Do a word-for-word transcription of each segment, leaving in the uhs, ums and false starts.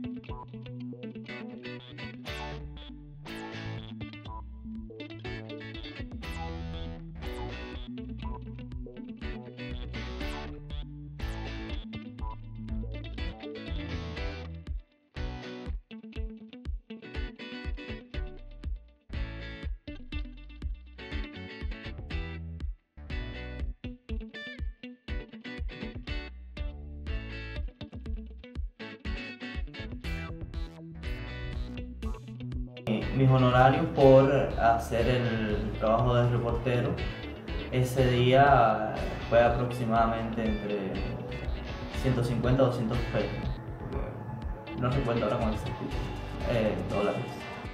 Mis honorarios por hacer el trabajo de reportero ese día fue aproximadamente entre ciento cincuenta a doscientos pesos, no recuerdo ahora con exactitud, eh, dólares.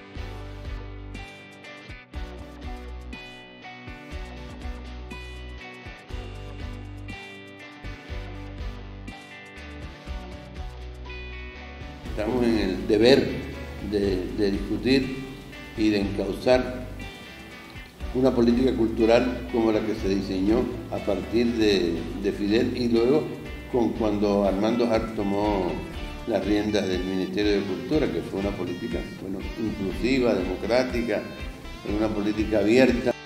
Estamos en el deber de, de discutir y de encauzar una política cultural como la que se diseñó a partir de, de Fidel y luego con cuando Armando Hart tomó las riendas del Ministerio de Cultura, que fue una política bueno, inclusiva, democrática, una política abierta.